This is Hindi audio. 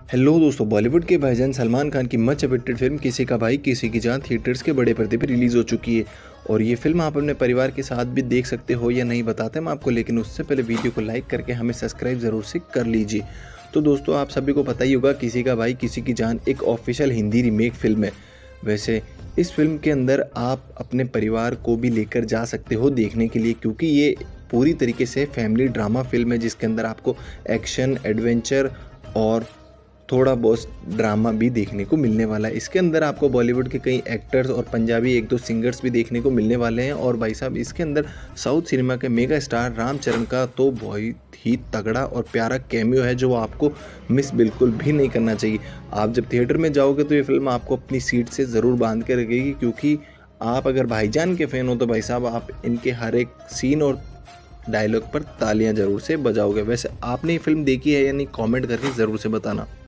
हेलो दोस्तों, बॉलीवुड के भाईजान सलमान खान की मच अवेटेड फिल्म किसी का भाई किसी की जान थिएटर्स के बड़े पर्दे पर रिलीज़ हो चुकी है। और ये फिल्म आप अपने परिवार के साथ भी देख सकते हो या नहीं बताते हम आपको, लेकिन उससे पहले वीडियो को लाइक करके हमें सब्सक्राइब ज़रूर से कर लीजिए। तो दोस्तों, आप सभी को पता ही होगा किसी का भाई किसी की जान एक ऑफिशियल हिंदी रीमेक फिल्म है। वैसे इस फिल्म के अंदर आप अपने परिवार को भी लेकर जा सकते हो देखने के लिए, क्योंकि ये पूरी तरीके से फैमिली ड्रामा फिल्म है जिसके अंदर आपको एक्शन, एडवेंचर और थोड़ा बहुत ड्रामा भी देखने को मिलने वाला है। इसके अंदर आपको बॉलीवुड के कई एक्टर्स और पंजाबी एक दो सिंगर्स भी देखने को मिलने वाले हैं। और भाई साहब, इसके अंदर साउथ सिनेमा के मेगा स्टार रामचरण का तो बहुत ही तगड़ा और प्यारा कैमियो है जो आपको मिस बिल्कुल भी नहीं करना चाहिए। आप जब थिएटर में जाओगे तो ये फिल्म आपको अपनी सीट से ज़रूर बांध के रखेगी, क्योंकि आप अगर भाईजान के फ़ैन हो तो भाई साहब आप इनके हर एक सीन और डायलॉग पर तालियां ज़रूर से बजाओगे। वैसे आपने ये फिल्म देखी है या नहीं, कमेंट करके ज़रूर से बताना।